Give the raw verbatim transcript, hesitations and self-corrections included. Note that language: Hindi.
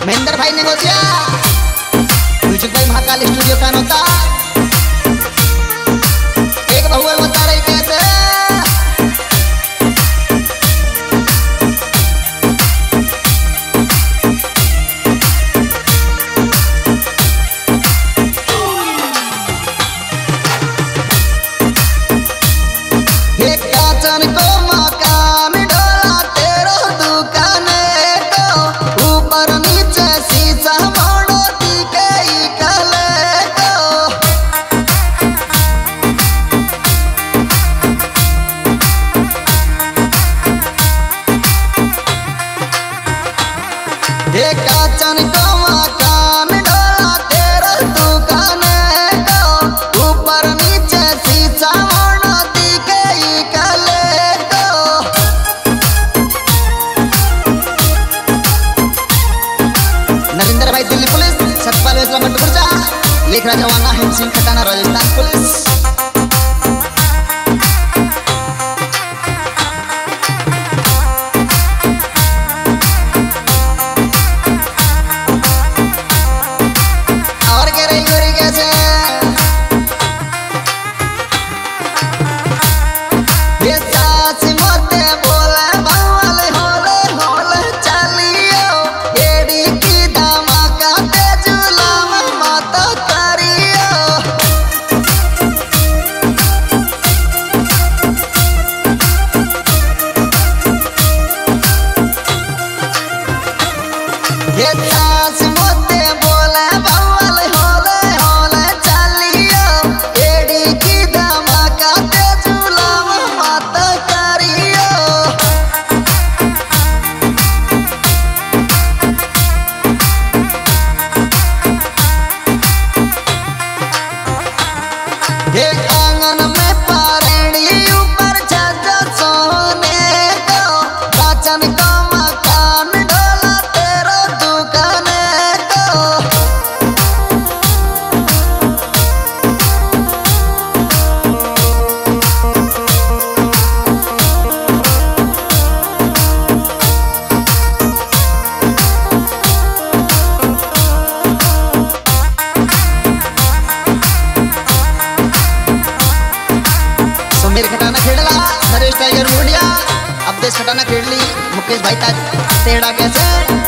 महेंद्र भाई नेगोसिया, म्यूजिक भाई महाकाल स्टूडियो का नोता, एक बहुअल बता रही कैसे एक काचन को मकान डोला तेरो दुकान को ऊपर नीचे शीशा मोड़ो दिखे कले को एक काचन को मकान डोला तेरो दुकान को ऊपर नीचे शीशा मोड़ो दिखे नरेंद्र भाई दिल्ली पुलिस, सतपाल इस्लाम गुर्जा, लेख राजवाना हिम सिंह खटाना राजस्थान पुलिस। और कह रही गोरी कैसे ये सास मोते बोले बावले होले होले चलियो एड़ी की धमाका ते जुलाम मत करियो ये सास मोते बोले बावले होले होले चलियो एड़ी की धमाका ते जुलाम मत करियो एक आंगन में पारणी ऊपर छत सोने को काचन को मकान डोला तेरो दुकान को सुमेर खटाना खेड़ला नरेश टाइगर मुंडिया अब देश खटाना खेड़ ली मुकेश भाई ताज तेड़ा कैसे